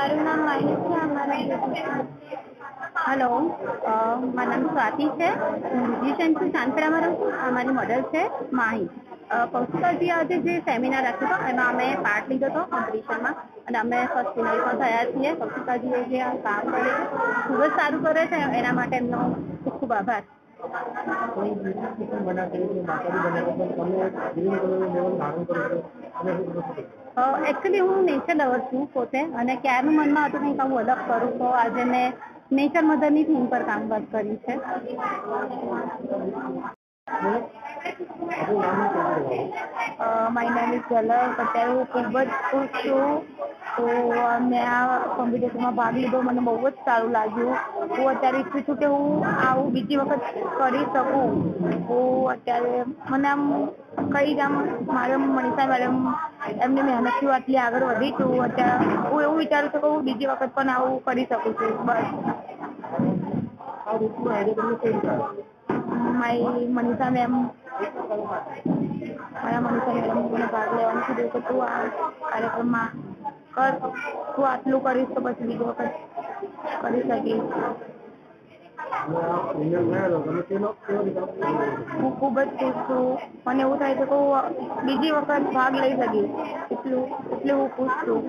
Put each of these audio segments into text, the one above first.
મારું નામ માહિત છે. હેલો, મારું નામ સ્વાતિ છે. હું મ્યુઝિશિયન છું, ચાંદખેડામાં રહું છું. અમારી મોડલ છે માહી. કૌશિકાજી આજે જે સેમિનાર રાખ્યો હતો એમાં અમે પાર્ટ લીધો હતો કોમ્પિટિશનમાં અને અમે ફર્સ્ટ વિનર પણ થયા છીએ. કૌશિકાજીએ જે આ કામ કરે છે ખૂબ જ સારું કરે છે, એના માટે એમનો ખૂબ ખૂબ આભાર. એકચ્યુઅલી હું નેચર લવર છું પોતે અને ક્યારનું મનમાં હતું કંઈક આવું અલગ કરું, તો આજે મેં નેચર મધરની થીમ પર કામ કર્યું છે. માય નેમ ઇઝ ઝલક. અત્યારે હું ખૂબ જ ખુશ છું. તો મેં આ કોમ્પિટિશનમાં ભાગ લીધો, મને બહુ જ સારું લાગ્યું. હું અત્યારે ઈચ્છું છું કે હું આવું બીજી વખત કરી શકું. હું અત્યારે મને આમ કઈ આમ મારે મનીષા મેડમ એમની મહેનતથી આટલી આગળ વધી છું. અત્યારે હું એવું વિચારું છું કે હું બીજી વખત પણ આવું કરી શકું છું. બસ મારી મનીષા મેમ મને ભાગ લેવાનું કીધું કે તું આ કાર્યક્રમમાં કર, તું આટલું કરીશ તો પછી બીજી વખત કરી શકીશ. હું ખૂબ જ ખુશ છું. મને એવું થાય છે કે હું બીજી વખત ભાગ લઈ શકીશ, એટલે હું ખુશ છું.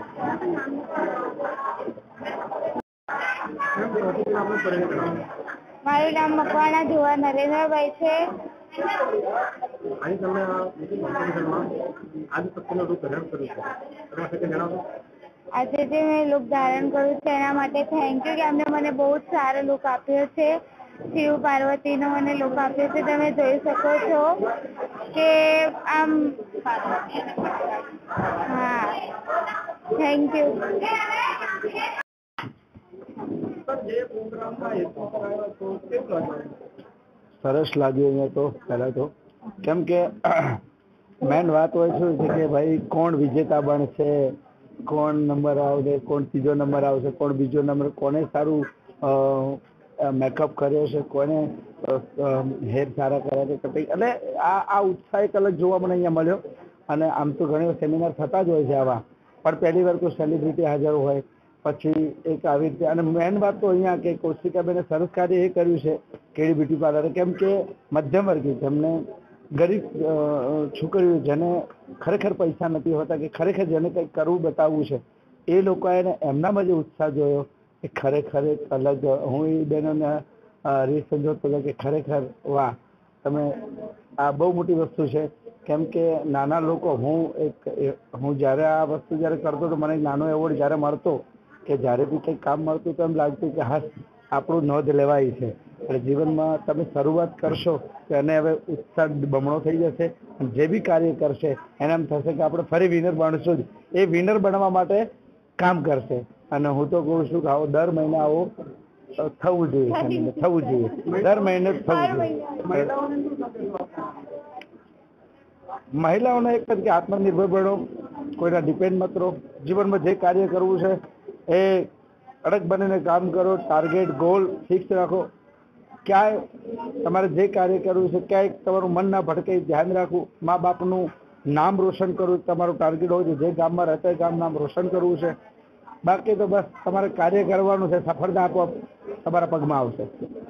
મારું નામ મકવાણા ધોવા નરેન્દ્રભાઈ છે. આજે જે મેં લુક ધારણ કર્યું છે એના માટે થેન્ક યુ કે અમને મને બહુ જ સારો લુક આપ્યો છે. શિવ પાર્વતીનો મને લુક આપ્યો છે. તમે જોઈ શકો છો કે આમ હા, થેન્ક યુ. સરસ લાગ્યું અહીંયા તો. પહેલા તો કેમ કે મેન વાત હોય શું છે કે ભાઈ કોણ વિજેતા બનશે, કોણ નંબર આવશે, કોણ ત્રીજો નંબર આવશે, કોણ બીજો નંબર, કોને સારું મેકઅપ કર્યો છે, કોને હેર સારા કર્યા છે, કટિંગ, એટલે આ ઉત્સાહ એક અલગ જોવા મને અહીંયા મળ્યો. અને આમ તો ઘણી સેમિનાર થતા જ હોય છે આવા, પણ પહેલી વાર કોઈ સેલિબ્રિટી હાજર હોય પછી એક આવી રીતે. અને મેન વાત તો અહીંયા કે કૌશિકાબેને સરસ કાર્ય એ કર્યું છે કેડી બ્યુટી પાર્લર, કેમ કે મધ્યમ વર્ગી જેમને ગરીબ છોકરીઓ જેને ખરેખર પૈસા નથી હોતા કે ખરેખર જેને કંઈક કરવું બતાવવું છે, એ લોકોએ એમનામાં જે ઉત્સાહ જોયો એ ખરેખર એક અલગ. હું એ બહેનોને રીત સમજાવતો હતો કે ખરેખર વાહ, તમે આ બહુ મોટી વસ્તુ છે. કેમ કે નાના લોકો, હું જ્યારે આ વસ્તુ જ્યારે કરતો તો મને નાનો એવોર્ડ જ્યારે મળતો કે જ્યારે બી કંઈક કામ મળતું તો એમ લાગતું કે હા આપણું નોંધ લેવાય છે. એટલે જીવનમાં તમે શરૂઆત કરશો તો એને હવે ઉત્સાહ બમણો થઈ જશે. જે બી કાર્ય કરશે એને એમ થશે કે આપણે ફરી વિનર બનશું જ. એ વિનર બનવા માટે કામ કરશે. અને હું તો કહું છું કે આવો દર મહિને આવો થવું જોઈએ, દર મહિને થવું જોઈએ. મહિલાઓને એક જ કે આત્મનિર્ભર બનો, કોઈના ડિપેન્ડ મત રહો. જીવનમાં જે કાર્ય કરવું છે એ અડગ બનીને કામ કરો, ટાર્ગેટ ગોલ ફિક્સ રાખો. ક્યાંય તમારે જે કાર્ય કરવું છે ક્યાંય તમારું મન ના ભટકે, ધ્યાન રાખવું. મા બાપનું નામ રોશન કરવું તમારું ટાર્ગેટ હોય છે. જે ગામમાં રહેતા ગામ નામ રોશન કરવું છે. બાકી તો બસ તમારે કાર્ય કરવાનું છે, સફળતા આપોઆપ તમારા પગમાં આવશે.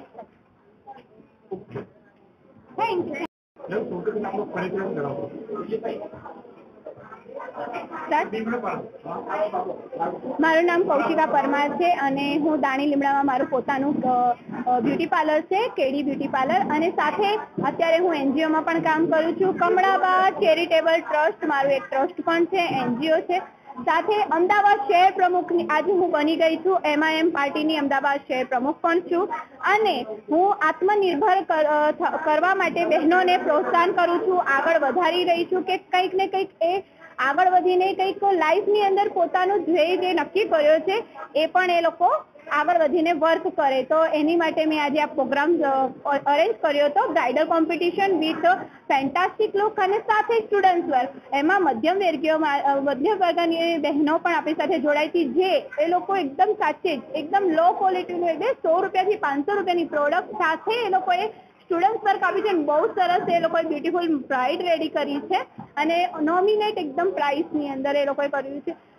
મારું નામ કૌશિકા પરમાર છે અને હું દાણી લીમડામાં મારું પોતાનું બ્યુટી પાર્લર છે, કેડી બ્યુટી પાર્લર. અને સાથે અત્યારે હું એનજીઓમાં પણ કામ કરું છું. કમળાબા ચેરિટેબલ ટ્રસ્ટ મારું એક ટ્રસ્ટ પણ છે, એનજીઓ છે. સાથે અમદાવાદ શહેર પ્રમુખની આજે હું બની ગઈ છું. MIM પાર્ટીની અમદાવાદ શહેર પ્રમુખ પણ છું. અને હું આત્મનિર્ભર કરવા માટે બહેનોને પ્રોત્સાહન કરું છું, આગળ વધારી રહી છું કે કંઈક ને કંઈક એ આગળ વધીને કંઈક લાઈફની અંદર પોતાનું ધ્યેય જે નક્કી કર્યો છે એ પણ એ લોકો આગળ વધીને વર્ક કરે. તો એની માટે મેં આજે આ પ્રોગ્રામ અરેન્જ કર્યો હતો, bridal competition with fantastic look અને સાથે સ્ટુડન્ટ્સ વર્ક. એમાં મધ્યમ વર્ગની બહેનો પણ આપણી સાથે જોડાઈ હતી, જે એ લોકો એકદમ સાચે જ એકદમ લો ક્વોલિટીનું એટલે 100 રૂપિયાથી 500 રૂપિયાની પ્રોડક્ટ સાથે એ લોકોએ સ્ટુડન્ટ વર્ક આપી છે. બહુ સરસ એ લોકોએ બ્યુટીફુલ બ્રાઇડ રેડી કરી છે અને નોમિનેટ એકદમ પ્રાઇસની અંદર એ લોકોએ કર્યું છે.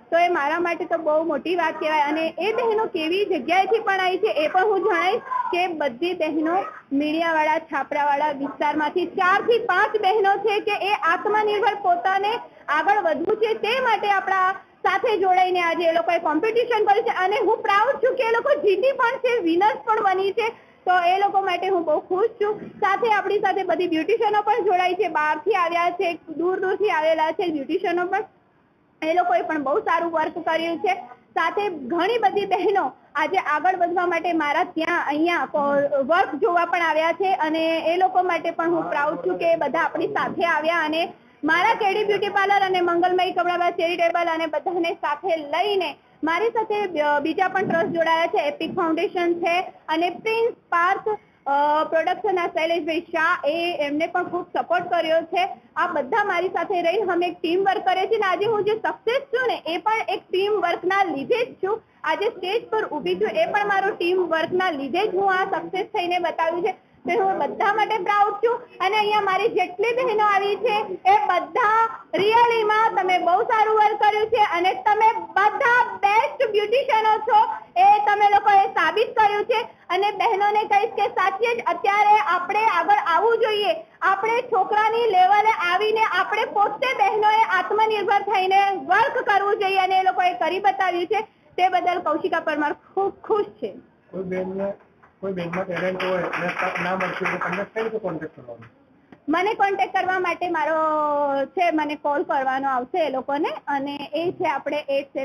તો એ મારા માટે તો બહુ મોટી વાત કહેવાય. અને એ બહેનો કેવી જગ્યાએથી પણ આવી છે એ પણ હું જણાવીશ કે બધી બહેનો મીડિયાવાળા છાપરાવાળા વિસ્તારમાંથી 4 થી 5 બહેનો છે કે એ આત્મનિર્ભર પોતાને આગળ વધવું છે તે માટે આપણા સાથે જોડાઈને આજે એ લોકોએ કોમ્પિટિશન કર્યું છે. અને હું પ્રાઉડ છું કે એ લોકો જીતી પણ છે, વિનર્સ પણ બની છે. તો એ લોકો માટે હું બહુ ખુશ છું. સાથે આપણી સાથે બધી બ્યુટિશિયનો પણ જોડાઈ છે, બહારથી આવ્યા છે, દૂર દૂરથી આવેલા છે બ્યુટિશિયનો પણ. એ લોકોએ પણ બહુ સારું વર્ક કર્યું છે. સાથે ઘણી બધી બહેનો આજે આગળ વધવા માટે મારા ત્યાં અહીંયા વર્ક જોવા પણ આવ્યા છે. અને એ લોકો માટે પણ હું પ્રાઉડ છું કે બધા આપણી સાથે આવ્યા અને મારા કેડી બ્યુટી પાર્લર અને મંગલમય કમળાબા ચેરિટેબલ અને બધાને સાથે લઈને મારી સાથે બીજા પણ ટ્રસ્ટ જોડાયા છે. એપિક ફાઉન્ડેશન છે અને પ્રિન્સ પાર્ક પ્રોડક્શનના શૈલેષભાઈ શાહ એમને પણ ખૂબ સપોર્ટ કર્યો છે. આ બધા મારી સાથે રહીને અમે એક ટીમ વર્ક કરીએ છીએ. આજે હું જે સક્સેસ છું ને એ પણ એક ટીમ વર્કના લીધે જ છું. આજે સ્ટેજ પર ઊભી છું એ પણ મારું ટીમ વર્કના લીધે જ હું આ સક્સેસ થઈને બતાવ્યું છે. તો હું બધા માટે પ્રાઉડ છું. અને અહીંયા મારી જેટલી બહેનો આવી છે એ બધા રિયલીમાં તમે બહુ સારું વર્ક કર્યું છે અને તમે બધા બેસ્ટ બ્યુટિશિયનો છો એ તમે લોકોએ સાબિત કર્યું છે. અને બહેનોને કહીશ કે સાચે જ અત્યારે આપણે આગળ આવવું જોઈએ. આપણે છોકરાની લેવલે આવીને આપણે પોતે બહેનોએ આત્મનિર્ભર થઈને વર્ક કરવું જોઈએ અને એ લોકોએ કરી બતાવ્યું છે. તે બદલ કૌશિકા પરમાર ખૂબ ખુશ છે. કોઈ બેંકમાં ટેલેન્ટ હોય અને તક ના મળતી હોય તમને કઈ રીતે કોન્ટેક્ટ કરવાનો? મને કોન્ટેક્ટ કરવા માટે મારો છે, મને કોલ કરવાનો આવશે એ લોકોને અને એ છે આપણે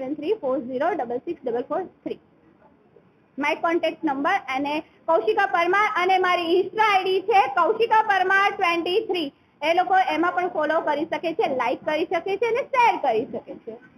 8734066443 માય કોન્ટેક્ટ નંબર. અને કૌશિકા પરમાર અને મારી ઇન્સ્ટા આઈડી છે કૌશિકા પરમાર 23. એ લોકો એમાં પણ ફોલો કરી શકે છે, લાઈક કરી શકે છે અને શેર કરી શકે છે.